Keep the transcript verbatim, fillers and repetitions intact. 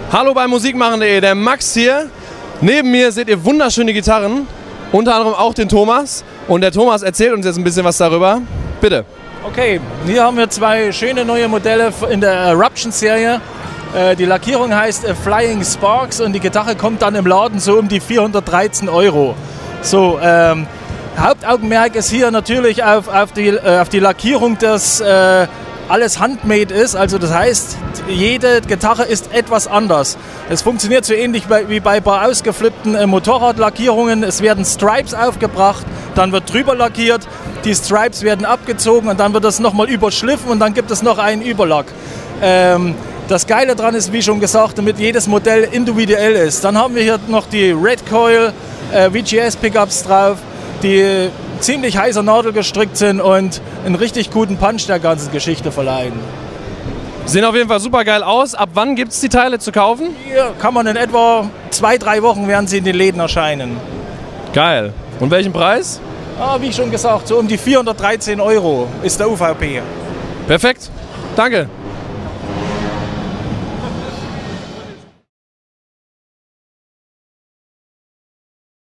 Hallo bei musikmachen punkt de, der Max hier. Neben mir seht ihr wunderschöne Gitarren, unter anderem auch den Thomas. Und der Thomas erzählt uns jetzt ein bisschen was darüber. Bitte. Okay, hier haben wir zwei schöne neue Modelle in der Eruption-Serie. Die Lackierung heißt Flying Sparks und die Gitarre kommt dann im Laden so um die vierhundertdreizehn Euro. So, ähm, Hauptaugenmerk ist hier natürlich auf, auf, die, äh, auf die Lackierung, dass äh, alles handmade ist. Also das heißt, jede Gitarre ist etwas anders. Es funktioniert so ähnlich wie bei ein paar ausgeflippten äh, Motorradlackierungen. Es werden Stripes aufgebracht, dann wird drüber lackiert, die Stripes werden abgezogen und dann wird das nochmal überschliffen und dann gibt es noch einen Überlack. Ähm, das Geile daran ist, wie schon gesagt, damit jedes Modell individuell ist. Dann haben wir hier noch die Red Coil äh, V G S-Pickups drauf, die ziemlich heißer Nadel gestrickt sind und einen richtig guten Punch der ganzen Geschichte verleihen. Sehen auf jeden Fall super geil aus. Ab wann gibt es die Teile zu kaufen? Hier kann man in etwa zwei, drei Wochen werden sie in den Läden erscheinen. Geil. Und welchen Preis? Ah, wie schon gesagt, so um die vierhundertdreizehn Euro ist der U V P. Perfekt. Danke.